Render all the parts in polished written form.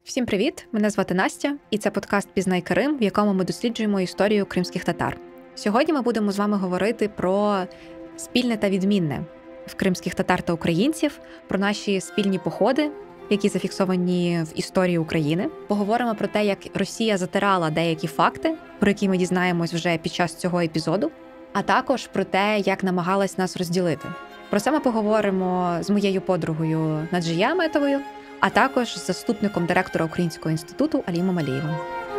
Всім привіт! Мене звати Настя, і це подкаст «Пізнай Крим», в якому ми досліджуємо історію кримських татар. Сьогодні ми будемо з вами говорити про спільне та відмінне в кримських татар та українців, про наші спільні походи, які зафіксовані в історії України. Поговоримо про те, як Росія затирала деякі факти, про які ми дізнаємось вже під час цього епізоду, а також про те, як намагалась нас розділити. Про це ми поговоримо з моєю подругою Наджия Аметовою, а також з заступником директора Українського інституту Алімом Алієвим.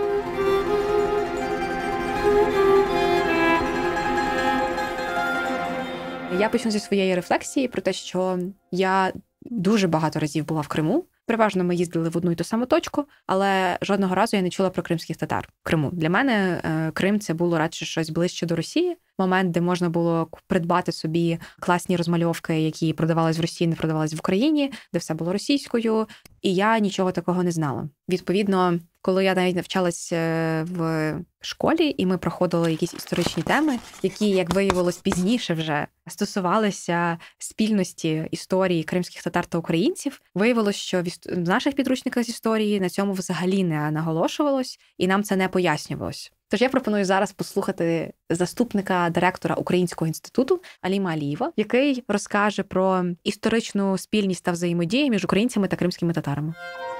Я почну зі своєї рефлексії про те, що я дуже багато разів була в Криму. Переважно ми їздили в одну й ту саму точку, але жодного разу я не чула про кримських татар в Криму. Для мене Крим – це було радше щось ближче до Росії. Момент, де можна було придбати собі класні розмальовки, які продавались в Росії, не продавались в Україні, де все було російською. І я нічого такого не знала. Відповідно, коли я навіть навчалась в школі, і ми проходили якісь історичні теми, які, як виявилось пізніше вже, стосувалися спільності історії кримських татар та українців, виявилось, що в наших підручниках з історії на цьому взагалі не наголошувалось, і нам це не пояснювалось. Тож я пропоную зараз послухати заступника директора Українського інституту Аліма Алієва, який розкаже про історичну спільність та взаємодію між українцями та кримськими татарами.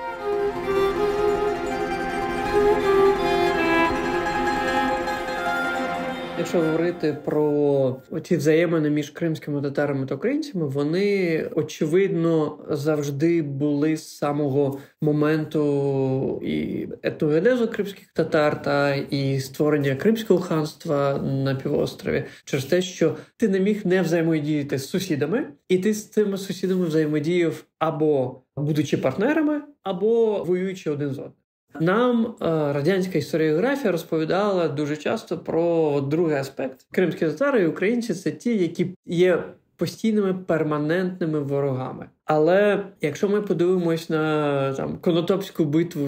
Якщо говорити про ці взаємини між кримськими татарами та українцями, вони, очевидно, завжди були з самого моменту і етногенезу кримських татар та і створення Кримського ханства на півострові. Через те, що ти не міг не взаємодіяти з сусідами, і ти з цими сусідами взаємодіяв або будучи партнерами, або воюючи один з одним. Нам радянська історіографія розповідала дуже часто про другий аспект. Кримські татари і українці – це ті, які є постійними перманентними ворогами. Але якщо ми подивимось на Конотопську битву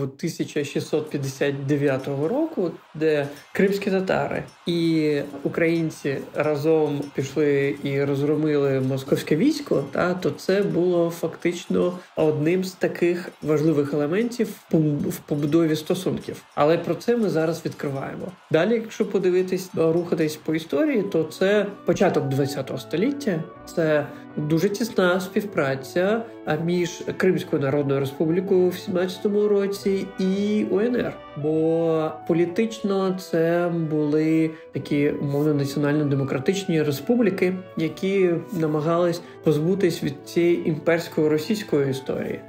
1659 року, де кримські татари і українці разом пішли і розгромили московське військо, то це було фактично одним з таких важливих елементів в побудові стосунків. Але про це ми зараз відкриваємо. Далі, якщо рухатись по історії, то це початок ХХ століття, це дуже тісна співпраця між Кримською Народною Республікою в 17-му році і УНР. Бо політично це були такі, умовно, національно-демократичні республіки, які намагались позбутись від цієї імперської російської історії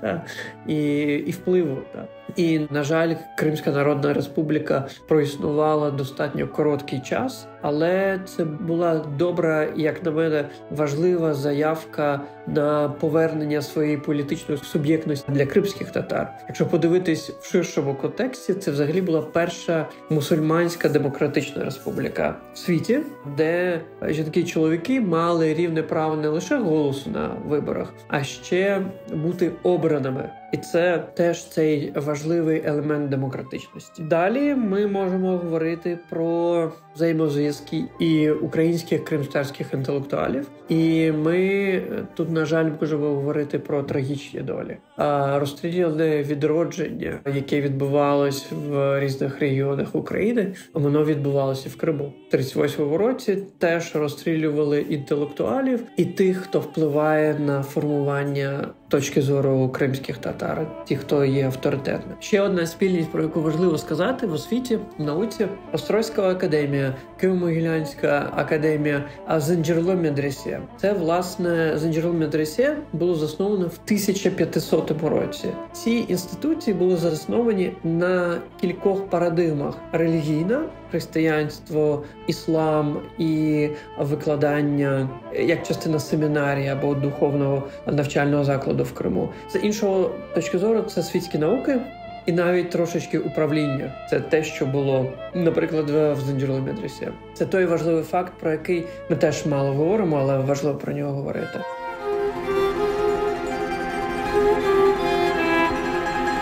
і впливу. І, на жаль, Кримська Народна Республіка проіснувала достатньо короткий час, але це була добра, як на мене, важлива заявка на повернення своєї політичної суб'єктності для кримських татар. Якщо подивитись в ширшому контексті, це взагалі була перша мусульманська демократична республіка в світі, де жінки і чоловіки мали рівне право не лише голосу на виборах, а ще бути обраними. І це теж цей важливий елемент демократичності. Далі ми можемо говорити про взаємозв'язки і українських кримськотатарських інтелектуалів. І ми тут, на жаль, можемо говорити про трагічні долі. Розстріляне відродження, яке відбувалось в різних регіонах України, воно відбувалося в Криму. В 38-му році теж розстрілювали інтелектуалів і тих, хто впливає на формування точки зору кримських татар, ті, хто є авторитетним. Ще одна спільність, про яку важливо сказати в освіті, в науці: Острозька академія, Києво-Могилянська академія, Занджерло Медресе. Це, власне, Занджерло Медресе було засновано в 1500 році. Ці інституції були засновані на кількох парадигмах: релігійна, християнство, іслам і викладання як частина семінарії або духовного навчального закладу в Криму. З іншого точки зору, це світські науки і навіть трошечки управління. Це те, що було, наприклад, в Занджерло Медресе. Це той важливий факт, про який ми теж мало говоримо, але важливо про нього говорити.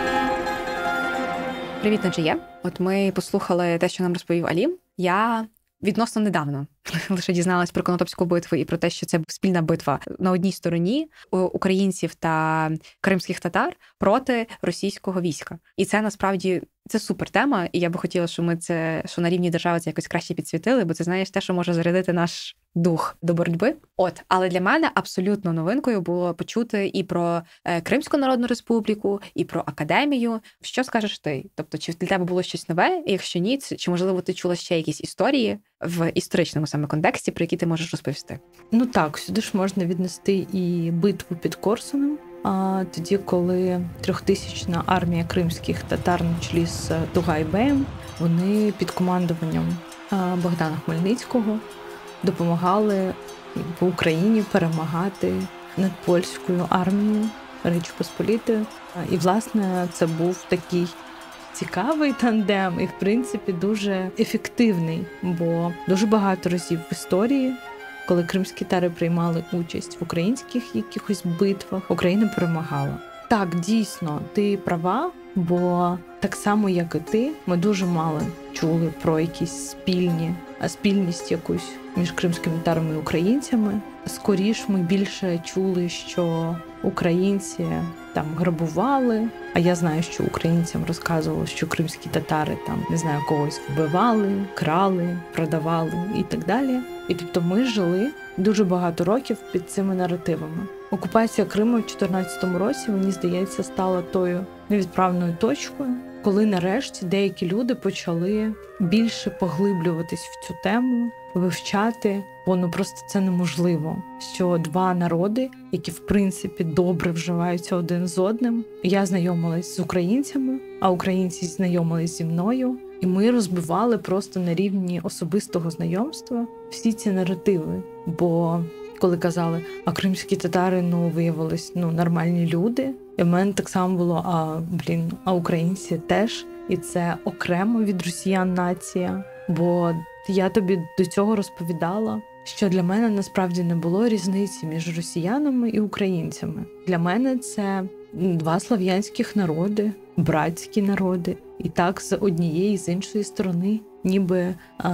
Привіт, Наджия. От ми послухали те, що нам розповів Алім. Я відносно недавно лише дізналась про Конотопську битву і про те, що це спільна битва на одній стороні українців та кримських татар проти російського війська. І це насправді це супер тема, і я би хотіла, щоб ми це, що на рівні держави це якось краще підсвітили, бо це, знаєш, те, що може зарядити наш дух до боротьби. Але для мене абсолютно новинкою було почути і про Кримську Народну Республіку, і про академію. Що скажеш ти? Тобто, чи для тебе було щось нове? І якщо ні, чи, можливо, ти чула ще якісь історії в історичному саме контексті, про які ти можеш розповісти? Так, сюди ж можна віднести і битву під Корсунем. А тоді, коли 3000-на армія кримських татар на чолі з Тугайбеєм, вони під командуванням Богдана Хмельницького допомагали в Україні перемагати над польською армією Речі Посполітої. І, власне, це був такий цікавий тандем і, в принципі, дуже ефективний, бо дуже багато разів в історії, коли кримські татари приймали участь в українських якихось битвах, Україна перемагала. Так, дійсно, ти права, бо так само, як і ти, ми дуже мало чули про якісь спільність якусь між кримськими татарами і українцями. Скоріш ми більше чули, що українці там грабували, а я знаю, що українцям розказували, що кримські татари там, не знаю, когось вбивали, крали, продавали і так далі. І тобто ми жили дуже багато років під цими наративами. Окупація Криму в 2014 році, мені здається, стала тою невідправною точкою, коли нарешті деякі люди почали більше поглиблюватись в цю тему, вивчати, бо просто це неможливо, що два народи, які в принципі добре вживаються один з одним. Я знайомилась з українцями, а українці знайомились зі мною, і ми розбивали просто на рівні особистого знайомства всі ці наративи, бо коли казали, а кримські татари, виявились, нормальні люди. І в мене так само було, а українці теж. І це окремо від росіян нація. Бо я тобі до цього розповідала, що для мене насправді не було різниці між росіянами і українцями. Для мене це два слов'янських народи, братські народи. І так з однієї, з іншої сторони ніби,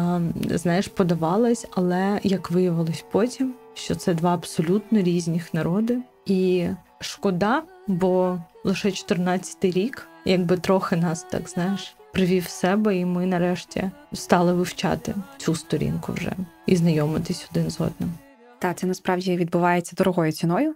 подавалось, але як виявилось потім, що це два абсолютно різних народи. І шкода, бо лише 14-й рік, якби трохи нас, привів в себе, і ми нарешті стали вивчати цю сторінку вже і знайомитись один з одним. Так, це насправді відбувається дорогою ціною.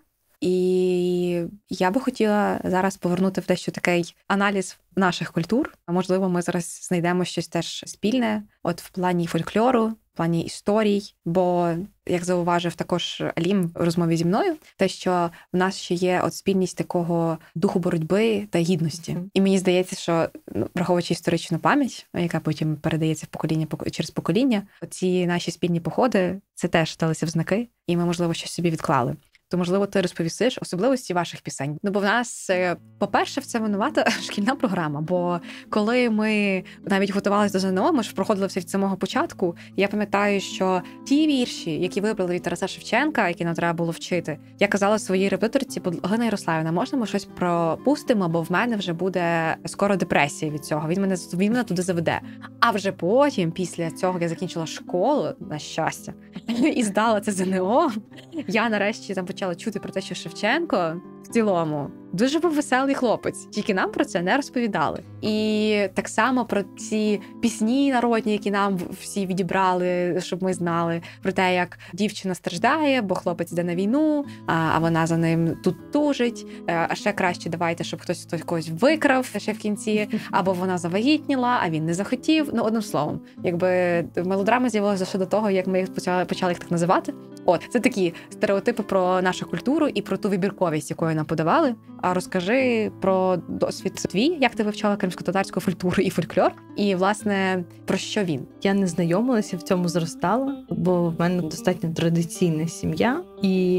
І я би хотіла зараз повернути в дещо такий аналіз наших культур. Можливо, ми зараз знайдемо щось теж спільне, в плані фольклору, в плані історій, бо, як зауважив також Алім в розмові зі мною, те, що в нас ще є спільність такого духу боротьби та гідності. І мені здається, що, враховуючи історичну пам'ять, яка потім передається через покоління, ці наші спільні походи, це теж далися в знаки, і ми, можливо, щось собі відклали. То, можливо, ти розповісиш особливості ваших пісень. Бо в нас, по-перше, в це винувата шкільна програма. Бо коли ми навіть готувалися до ЗНО, ми ж проходили все від самого початку. Я пам'ятаю, що ті вірші, які вибрали від Тараса Шевченка, які нам треба було вчити, я казала своїй репетиторці: Галина Ярославівна, можна ми щось пропустимо, бо в мене вже буде скоро депресія від цього. Він мене туди заведе. А вже потім, після цього, я закінчила школу, на щастя, і здала це ЗНО. Я нарешті там почала чути про те, що Шевченко в цілому дуже був веселий хлопець, тільки нам про це не розповідали. І так само про ці пісні народні, які нам всі відібрали, щоб ми знали, про те, як дівчина страждає, бо хлопець йде на війну, а вона за ним тут тужить, а ще краще давайте, щоб хтось когось викрав ще в кінці, або вона завагітніла, а він не захотів. Одним словом, мелодрама з'явилася ще до того, як ми їх почали їх так називати. Це такі стереотипи про нашу культуру і про ту вибірковість, якою нам подавали. А розкажи про досвід твій, як ти вивчала кримсько-татарську культуру і фольклор, і, власне, про що він? Я не знайомилася, в цьому зростала, бо в мене достатньо традиційна сім'я. І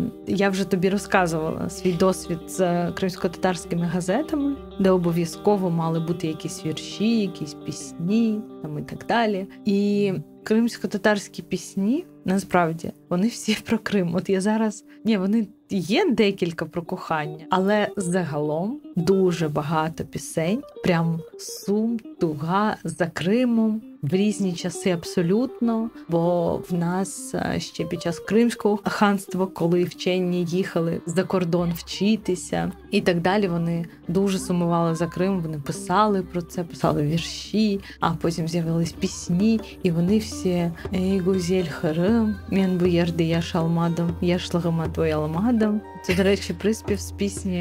я вже тобі розказувала свій досвід з кримсько-татарськими газетами, де обов'язково мали бути якісь вірші, якісь пісні і так далі. І кримсько-татарські пісні, насправді, вони всі про Крим. Я зараз... вони є декілька про кохання, але загалом дуже багато пісень, прям сум, туга за Кримом, в різні часи абсолютно, бо в нас ще під час Кримського ханства, коли вчені їхали за кордон вчитися і так далі, вони дуже сумували за Крим, вони писали про це, писали вірші, а потім з'явились пісні, і вони всі «Ей, гузель Херем, мен бу yerде yaşalmadım, yaşlığıma doyalmadım». Це, до речі, приспів з пісні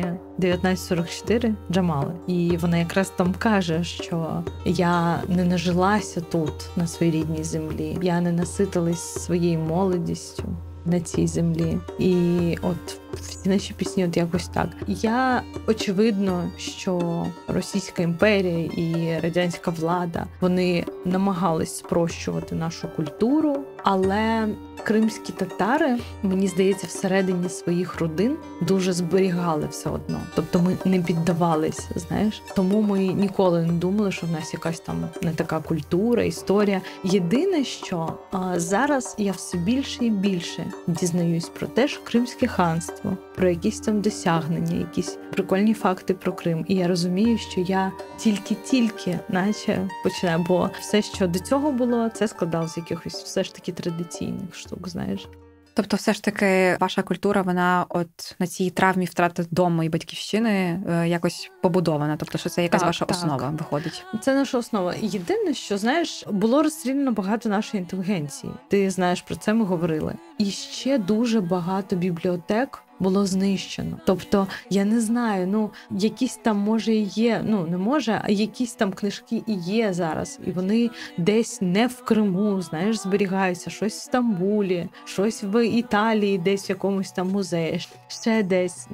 1944 Джамали. І вона якраз там каже, що я не нажилася тут, на своїй рідній землі, я не наситилась своєю молодістю на цій землі. І от всі наші пісні от якось так. Я, очевидно, що Російська імперія і радянська влада, вони намагались спрощувати нашу культуру, але кримські татари, мені здається, всередині своїх родин дуже зберігали все одно. Тобто ми не піддавались, знаєш. Тому ми ніколи не думали, що в нас якась там не така культура, історія. Єдине, що зараз я все більше і більше дізнаюсь про те, що Кримське ханство, про якісь там досягнення, якісь прикольні факти про Крим. І я розумію, що я тільки наче починаю, бо все, що до цього було, це складалося з якихось все ж таки традиційних штук, знаєш. Тобто все ж таки ваша культура, вона от на цій травмі втрати дому і батьківщини якось побудована? Тобто, що це якась ваша основа виходить? Це наша основа. Єдине, що, знаєш, було розстріляно багато нашої інтелігенції. Ти знаєш, про це ми говорили. І ще дуже багато бібліотек було знищено. Тобто, я не знаю, якісь там, може, і є, не може, а якісь там книжки і є зараз. І вони десь не в Криму, знаєш, зберігаються. Щось в Стамбулі, щось в Італії, десь в якомусь там музеї, ще десь.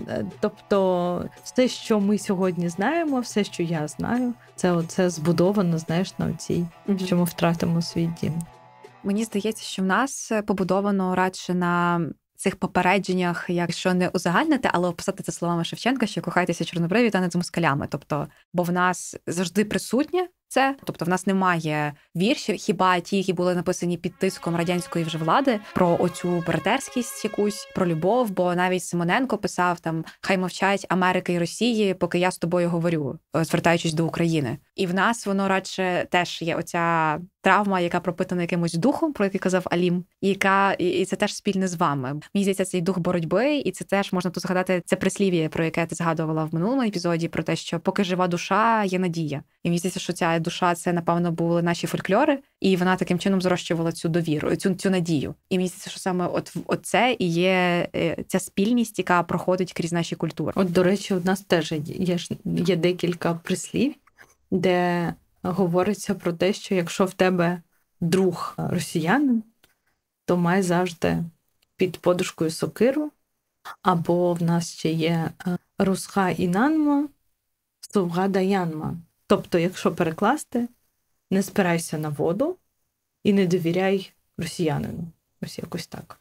Тобто, все, що ми сьогодні знаємо, все, що я знаю, це збудовано, знаєш, на цій, що ми втратимо свій дім. Мені здається, що в нас побудовано радше на цих попередженнях, якщо не узагальнити, але описати це словами Шевченка, що кохайтеся чорнобриві та не з москалями. Тобто, бо в нас завжди присутнє це. Тобто в нас немає віршів, хіба ті, які були написані під тиском радянської вже влади, про оцю братерськість якусь, про любов, бо навіть Симоненко писав там «Хай мовчать Америка і Росії, поки я з тобою говорю», звертаючись до України. І в нас воно радше теж є оця травма, яка пропитана якимось духом, про який казав Алім, і це теж спільне з вами. Мені здається, цей дух боротьби, і це теж можна тут згадати це прислів'я, про яке ти згадувала в минулому епізоді, про те, що поки жива душа, є надія. І мені здається, що ця душа, це, напевно, були наші фольклори, і вона таким чином зрощувала цю довіру, цю надію. І мені здається, що саме от це і є ця спільність, яка проходить крізь наші культури. От, до речі, у нас теж є декілька прислів, де говориться про те, що якщо в тебе друг росіянин, то май завжди під подушкою сокиру, або в нас ще є «Русха інанма, сувга даянма». Тобто, якщо перекласти, не спирайся на воду і не довіряй росіянину. Ось якось так.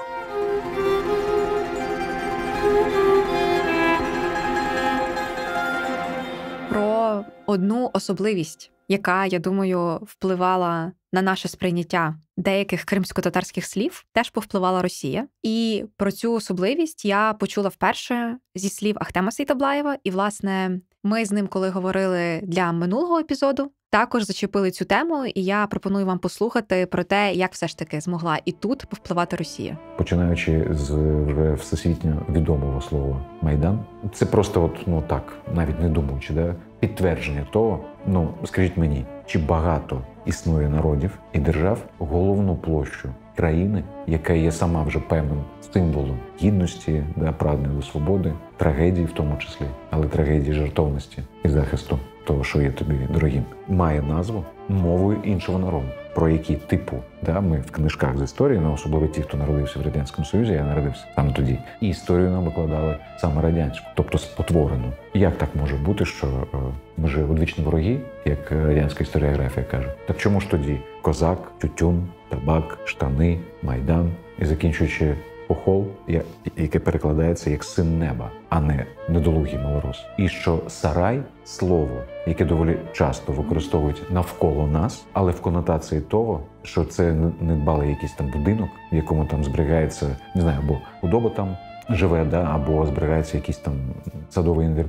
Про одну особливість, яка, я думаю, впливала на наше сприйняття деяких кримсько-татарських слів, теж повпливала Росія. І про цю особливість я почула вперше зі слів Ахтема Сейтаблаєва. І, власне, ми з ним, коли говорили для минулого епізоду, також зачепили цю тему, і я пропоную вам послухати про те, як все ж таки змогла і тут повпливати Росія. Починаючи з вже всесвітньо відомого слова «Майдан», це просто так, навіть не думаючи, підтвердження того, скажіть мені, чи багато існує народів і держав головну площу країни, яка є сама вже певним символом гідності, прагнення до свободи, трагедії в тому числі, але трагедії жертовності і захисту того, що є тобі дорогим, має назву мовою іншого народу, про які ми в книжках з історії, особливо ті, хто народився в Радянському Союзі, я народився саме тоді, і історію нам викладали саме радянську, тобто спотворену. Як так може бути, що ми ж одвічні вороги, як радянська історіографія каже? Так чому ж тоді козак, тютюн, табак, штани, майдан і закінчуючи Хохол, яке перекладається як «син неба», а не «недолугий малорос». І що сарай – слово, яке доволі часто використовують навколо нас, але в конотації того, що це недбалий якийсь там будинок, в якому там зберігається, не знаю, або худоба там живе, або зберігається якийсь там садовий інвентар.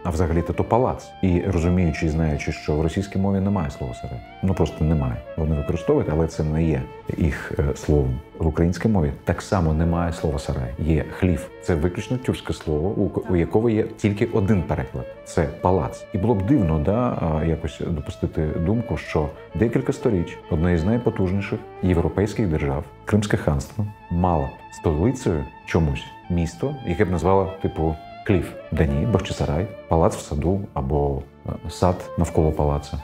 а взагалі-то то палац. І розуміючи і знаючи, що в російській мові немає слова сарай. Ну просто немає. Вони використовують, але це не є їх словом. В українській мові так само немає слова сарай. Є хлів. Це виключно тюркське слово, у якого є тільки один переклад. Це палац. І було б дивно, якось допустити думку, що декілька сторіч одна із найпотужніших європейських держав, Кримське ханство, мало столицею чомусь місто, яке б назвало типу Клів. Да ні, Бахчисарай, палац в саду або сад навколо палацу.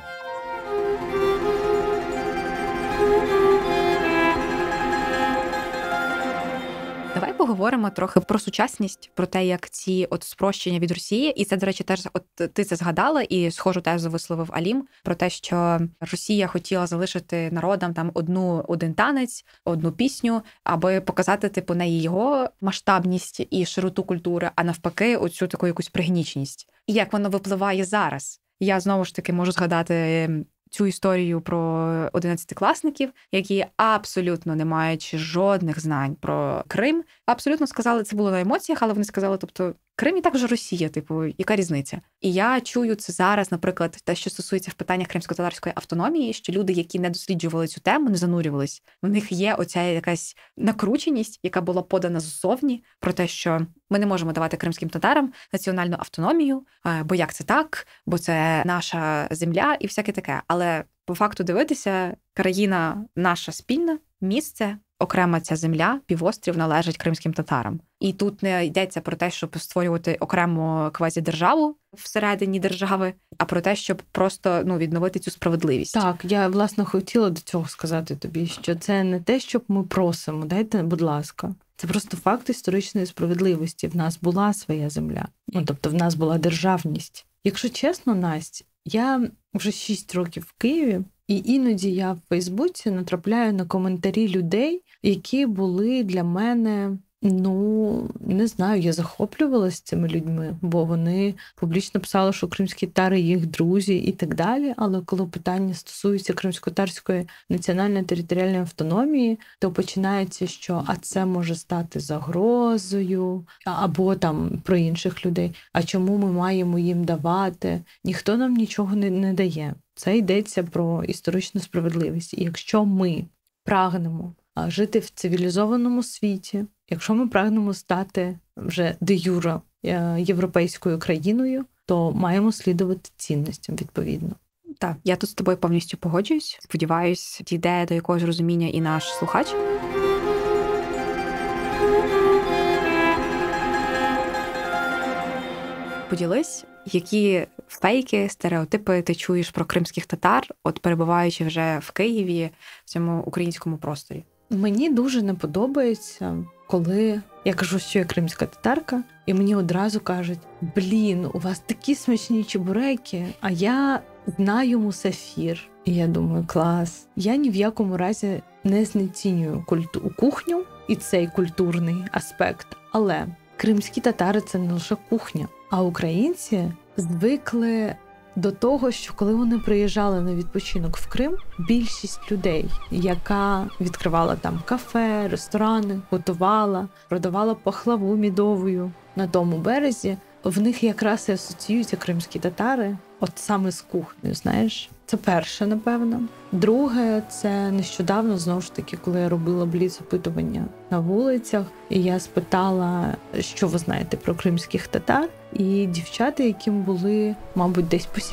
Давай поговоримо трохи про сучасність, про те, як ці спрощення від Росії, і це, до речі, теж ти це згадала, і схожу тезу висловив Алім, про те, що Росія хотіла залишити народам там один танець, одну пісню, аби показати, не його масштабність і широту культури, а навпаки, оцю таку якусь пригніченість. І як воно випливає зараз? Я, знову ж таки, можу згадати цю історію про 11-класників, які абсолютно не маючи жодних знань про Крим, абсолютно сказали, це було на емоціях, але вони сказали, Крим і так вже Росія, яка різниця? І я чую це зараз, наприклад, те, що стосується в питаннях кримсько-татарської автономії, що люди, які не досліджували цю тему, не занурювались, в них є оця якась накрученість, яка була подана ззовні, про те, що ми не можемо давати кримським татарам національну автономію, бо як це так, бо це наша земля і всяке таке. Але по факту дивитися, країна наша спільна, місце, окрема ця земля, півострів належить кримським татарам. І тут не йдеться про те, щоб створювати окрему квазідержаву всередині держави, а про те, щоб просто відновити цю справедливість. Так, я, власне, хотіла до цього сказати тобі, що це не те, щоб ми просимо, дайте, будь ласка. Це просто факт історичної справедливості. В нас була своя земля. Тобто в нас була державність. Якщо чесно, Настя, я вже 6 років в Києві, і іноді я в Фейсбуці натрапляю на коментарі людей, які були для мене, не знаю, я захоплювалася цими людьми, бо вони публічно писали, що кримські татари їх друзі і так далі, але коли питання стосується кримсько-татарської національної територіальної автономії, то починається, що це може стати загрозою, або там про інших людей, а чому ми маємо їм давати? Ніхто нам нічого не дає. Це йдеться про історичну справедливість. І якщо ми прагнемо жити в цивілізованому світі, якщо ми прагнемо стати вже де-юре європейською країною, то маємо слідувати цінностям відповідно. Так, я тут з тобою повністю погоджуюсь. Сподіваюсь, дійде до якогось розуміння і наш слухач. Поділись, які фейки, стереотипи ти чуєш про кримських татар, перебуваючи вже в Києві, в цьому українському просторі? Мені дуже не подобається, коли я кажу, що я кримська татарка, і мені одразу кажуть, у вас такі смачні чебуреки, а я знаю мусафір. І я думаю, клас. Я ні в якому разі не знецінюю кухню і цей культурний аспект. Але кримські татари – це не лише кухня, а українці звикли до того, що коли вони приїжджали на відпочинок в Крим, більшість людей, яка відкривала там кафе, ресторани, готувала, продавала пахлаву мідовою на тому березі, в них якраз і асоціюються кримські татари саме з кухнею, знаєш. Це перше, напевно. Друге, це нещодавно, знову ж таки, коли я робила бліц-опитування на вулицях, і я спитала, що ви знаєте про кримських татар, і дівчата, яким були, мабуть, десь по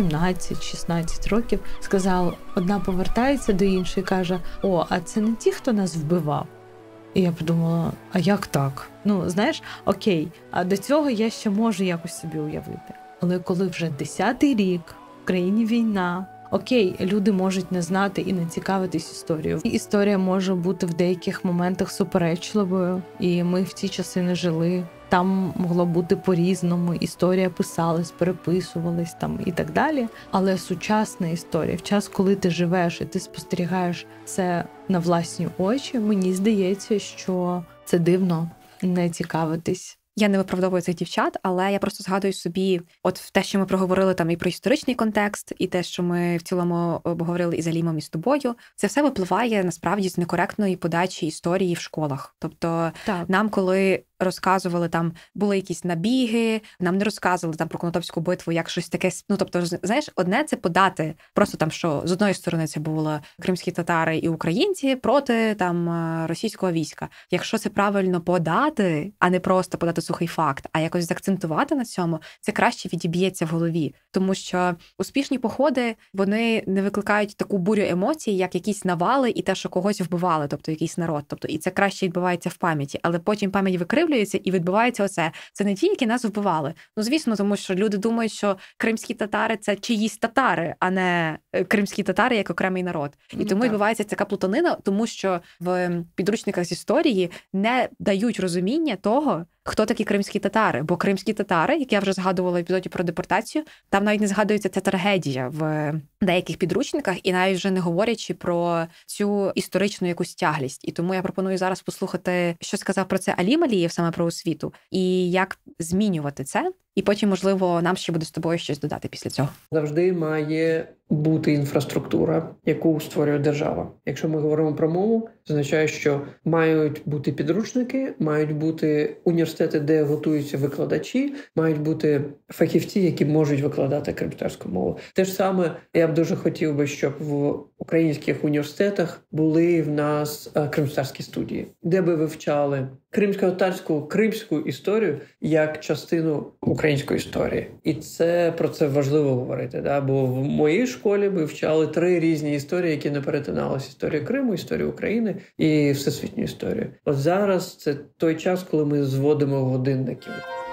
17-16 років, сказали, одна повертається до іншої і каже, а це не ті, хто нас вбивав? І я подумала, а як так? Знаєш, окей, а до цього я ще можу якось собі уявити. Але коли вже 10-й рік, в країні війна, окей, люди можуть не знати і не цікавитись історією. Історія може бути в деяких моментах суперечливою, і ми в ті часи не жили. Там могло бути по-різному, історія писалась, переписувалась там і так далі. Але сучасна історія, в час, коли ти живеш і ти спостерігаєш це на власні очі, мені здається, що це дивно не цікавитись. Я не виправдовую цих дівчат, але я просто згадую собі те, що ми проговорили там і про історичний контекст, і те, що ми в цілому обговорили із Алімом, і з тобою. Це все випливає, насправді, з некоректної подачі історії в школах. Тобто нам, коли розказували, там були якісь набіги, нам не розказували там про Конотопську битву, як щось таке. Ну, тобто, знаєш, одне це подати, просто там, що з одної сторони це були кримські татари і українці проти там російського війська. Якщо це правильно подати, а не просто подати сухий факт, а якось заакцентувати на цьому, це краще відіб'ється в голові. Тому що успішні походи, вони не викликають таку бурю емоцій, як якісь навали і те, що когось вбивали, тобто якийсь народ. Тобто, і це краще відбувається в пам'яті. Але потім пам'ять викривлюється і відбувається оце. Це не ті, які нас вбивали. Ну, звісно, тому що люди думають, що кримські татари – це чиїсь татари, а не кримські татари як окремий народ. І тому відбувається така плутанина, тому що в підручниках з історії не дають розуміння того, хто такі кримські татари. Бо кримські татари, як я вже згадувала в епізоді про депортацію, там навіть не згадується ця трагедія в деяких підручниках, і навіть вже не говорячи про цю історичну якусь тяглість. І тому я пропоную зараз послухати, що сказав про це Алім Алієв, саме про освіту, і як змінювати це. І потім, можливо, нам ще буде з тобою щось додати після цього. Завжди має бути інфраструктура, яку створює держава. Якщо ми говоримо про мову, це означає, що мають бути підручники, мають бути університети, де готуються викладачі, мають бути фахівці, які можуть викладати кримську мову. Те ж саме я б дуже хотів би, щоб в українських університетах були в нас кримські студії, де би вивчали кримсько-татарську, кримську історію як частину української історії. І про це важливо говорити, да? Бо в моїй школі ми вчали 3 різні історії, які не перетиналися. Історію Криму, історію України і всесвітню історію. От зараз це той час, коли ми зводимо годинників.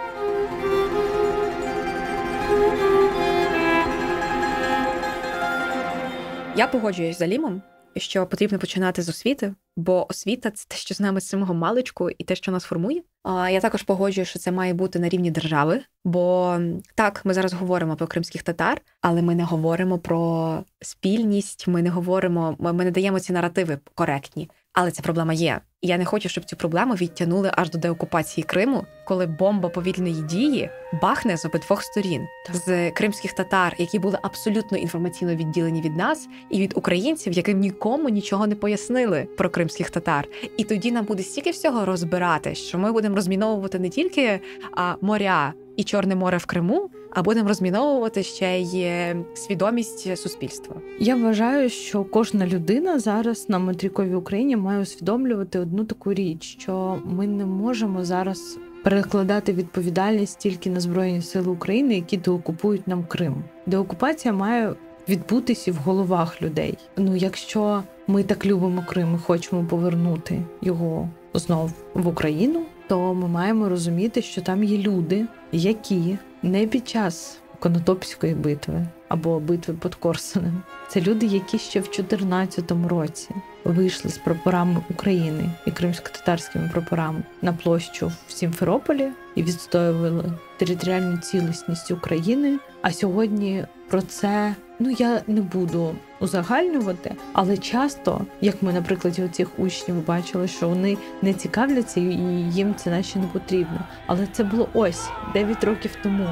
Я погоджуюсь з Алімом, що потрібно починати з освіти, бо освіта – це те, що з нами з самого маличку і те, що нас формує. Я також погоджуюсь, що це має бути на рівні держави, бо так, ми зараз говоримо про кримських татар, але ми не говоримо про спільність, ми не даємо ці наративи коректні. Але ця проблема є. І я не хочу, щоб цю проблему відтягнули аж до деокупації Криму, коли бомба повільної дії бахне з обидвох сторін. Так. З кримських татар, які були абсолютно інформаційно відділені від нас, і від українців, яким нікому нічого не пояснили про кримських татар. І тоді нам буде стільки всього розбирати, що ми будемо розміновувати не тільки моря і Чорне море в Криму, а будемо розміновувати ще й свідомість суспільства. Я вважаю, що кожна людина зараз на материковій Україні має усвідомлювати одну таку річ, що ми не можемо зараз перекладати відповідальність тільки на Збройні Сили України, які деокупують нам Крим. Деокупація має відбутися в головах людей. Якщо ми так любимо Крим і хочемо повернути його знов в Україну, то ми маємо розуміти, що там є люди, які не під час Конотопської битви або битви під Корсунем. Це люди, які ще в 2014 році вийшли з прапорами України і кримсько-татарськими прапорами на площу в Сімферополі і відстоювали територіальну цілісність України. А сьогодні про це, я не буду узагальнювати, але часто, як ми на прикладі оцих учнів бачили, що вони не цікавляться і їм це наче не потрібно. Але це було 9 років тому.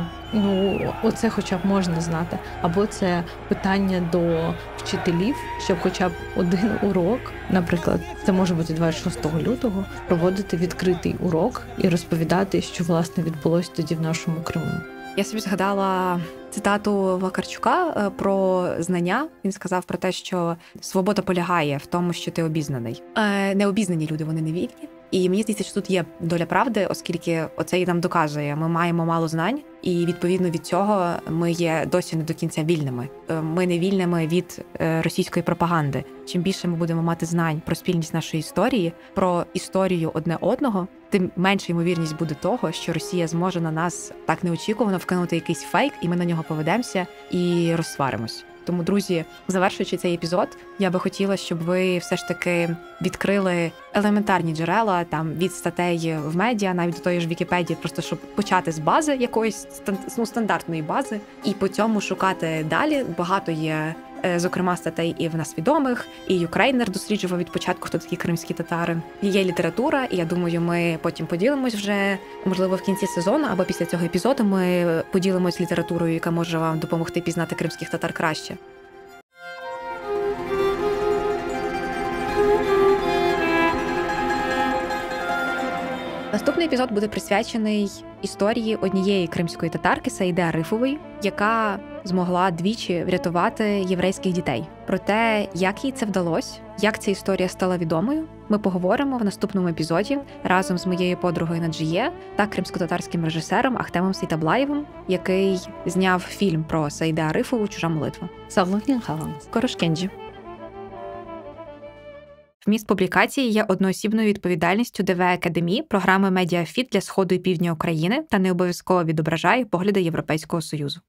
Оце хоча б можна знати. Або це питання до вчителів, щоб хоча б один урок, наприклад, це може бути 26 лютого, проводити відкритий урок і розповідати, що, власне, відбулося тоді в нашому Криму. Я собі згадала цитату Вакарчука про знання. Він сказав про те, що свобода полягає в тому, що ти обізнаний. Необізнані люди, вони не вільні. І мені здається, що тут є доля правди, оскільки оце і нам доказує. Ми маємо мало знань, і відповідно від цього ми є досі не до кінця вільними. Ми не вільними від російської пропаганди. Чим більше ми будемо мати знань про спільність нашої історії, про історію одне одного, тим менша ймовірність буде того, що Росія зможе на нас так неочікувано вкинути якийсь фейк, і ми на нього поведемося і розсваримось. Тому, друзі, завершуючи цей епізод, я би хотіла, щоб ви все ж таки відкрили елементарні джерела, там від статей в медіа, навіть до тої ж Вікіпедії, просто щоб почати з бази якоїсь стандартної бази, і по цьому шукати далі. Багато є, зокрема, статей і в нас відомих, і Юкрейнер досліджував від початку, хто такі кримські татари. Є література, і я думаю, ми потім поділимось вже, можливо, в кінці сезону або після цього епізоду ми поділимось літературою, яка може вам допомогти пізнати кримських татар краще. Наступний епізод буде присвячений історії однієї кримської татарки Саїди Арифової, яка змогла двічі врятувати єврейських дітей. Про те, як їй це вдалося, як ця історія стала відомою, ми поговоримо в наступному епізоді разом з моєю подругою Наджіє та кримсько-татарським режисером Ахтемом Сейтаблаєвим, який зняв фільм про Саїду Арифову «Чужа молитва». Корошкенджі. Вміст публікації є одноосібною відповідальністю ДВ Академії програми «Медіафіт» для Сходу і Півдня України та не обов'язково відображає погляди Європейського Союзу.